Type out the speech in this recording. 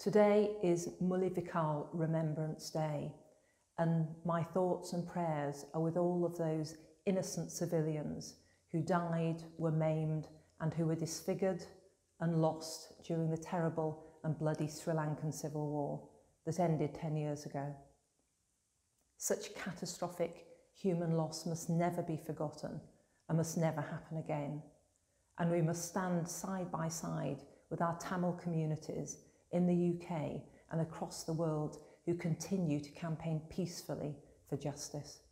Today is Mulivikal Remembrance Day, and my thoughts and prayers are with all of those innocent civilians who died, were maimed, and who were disfigured and lost during the terrible and bloody Sri Lankan civil war that ended 10 years ago. Such catastrophic human loss must never be forgotten and must never happen again. And we must stand side by side with our Tamil communities in the UK and across the world who continue to campaign peacefully for justice.